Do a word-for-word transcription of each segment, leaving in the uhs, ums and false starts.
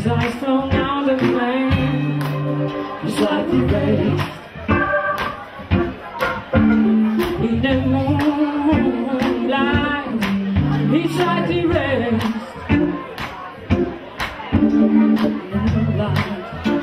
His eyes flown out of flame, just like the rays in the moonlight. He's like the rays in the moonlight.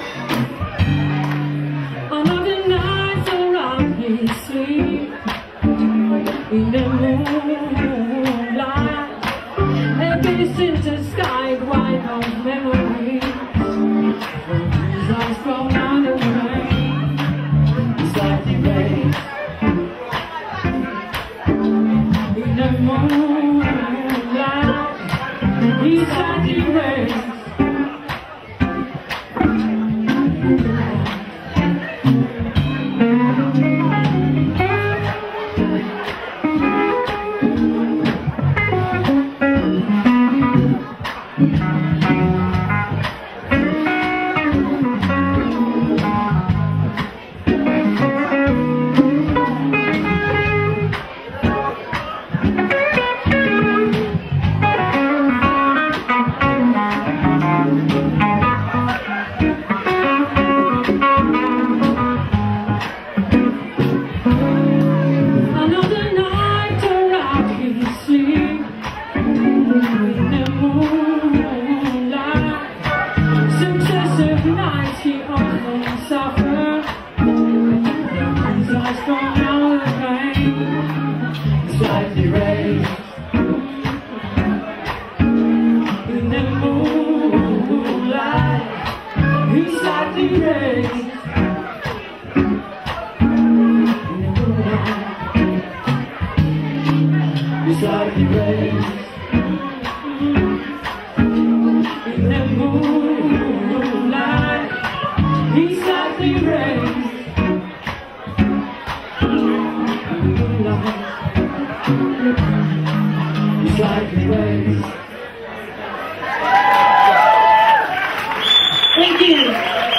Another night around his sleep in the moonlight. Every since the sky wide of memories. His eyes flown out of rain, it's like the rays in the moonlight. He's like the rays. It's like the rays in the moonlight. He's like the rays in the moonlight. He's like the rays. Thank you.